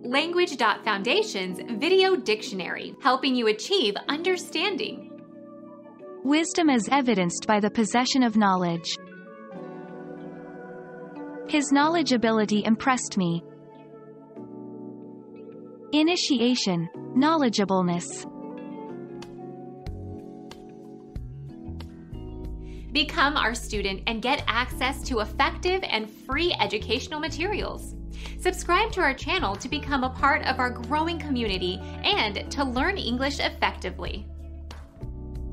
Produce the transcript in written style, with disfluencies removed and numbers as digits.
Language.Foundation's Video Dictionary, helping you achieve understanding. Wisdom as evidenced by the possession of knowledge. His knowledgeability impressed me. Initiation, knowledgeableness. Become our student and get access to effective and free educational materials. Subscribe to our channel to become a part of our growing community and to learn English effectively.